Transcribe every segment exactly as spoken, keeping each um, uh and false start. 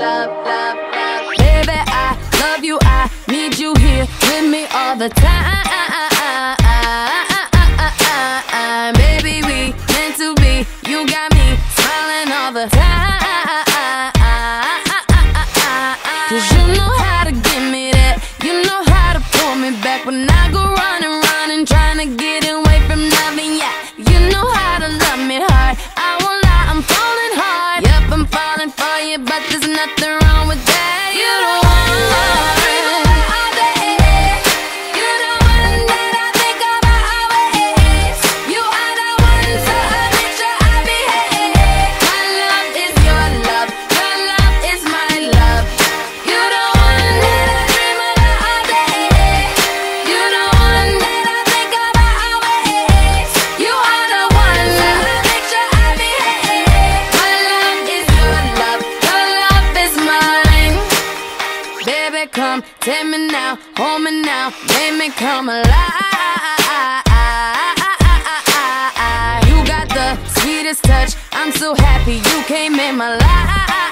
love, love, love. Baby, I love you, I need you here with me all the time. Baby, we meant to be, you got me smiling all the time. Cause you know how to give me that, you know how to pull me back when I go running, running, trying to get away from loving ya. You know how to love me hard, I won't lie, I'm falling hard. Yep, I'm falling for you, but there's nothing wrong with that. You don't want love. Come, take me now, hold me now, make me come alive. You got the sweetest touch, I'm so happy you came in my life.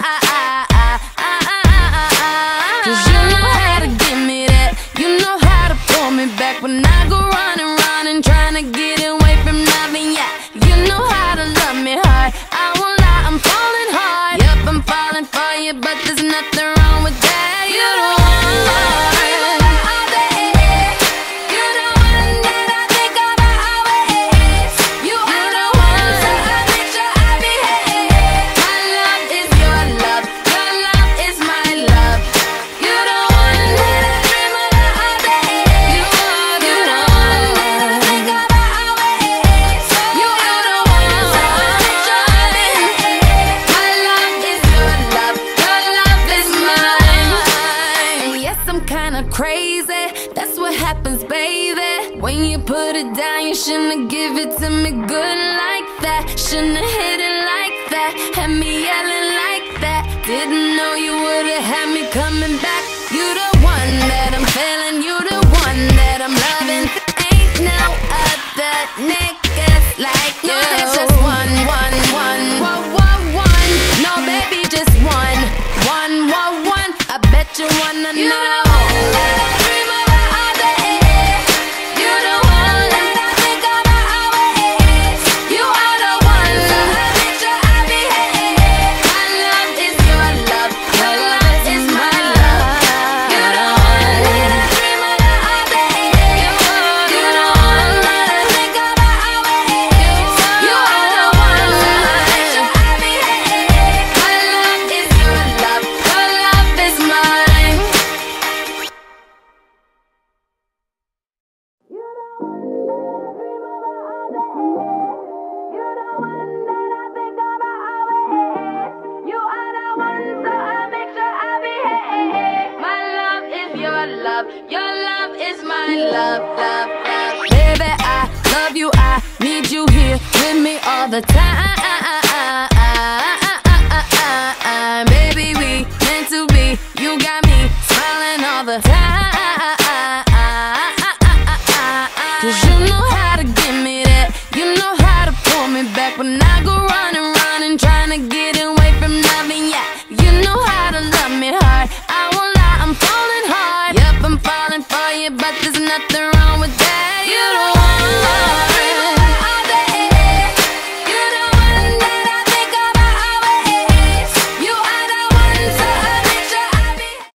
Cause you know how to give me that, you know how to pull me back when I go running, running, trying to get away from loving ya. You know how to love me hard, I won't lie, I'm falling hard. Yep, I'm falling for you, but there's nothing wrong with that. You don't crazy, that's what happens, baby. When you put it down, you shouldn't give it to me good like that. Shouldn't have hit it like that, had me yelling like that. Didn't know you would've had me coming back. You the one that I'm feeling, you the one that I'm loving. Ain't no other niggas like you. No, there's just one, one, one, one, one, one. No, baby, just one, one, one, one. I bet you wanna know. Your love is my love, love, love. Baby, I love you, I need you here with me all the time. Baby, we meant to be, you got me smiling all the time. Cause you know how to give me that, you know how to pull me back when I go running, running, trying to get away from loving ya. You know how to love me hard, I won't lie, I'm falling hard. Yep, I'm falling for you, but there's nothing wrong with that. You don't want love.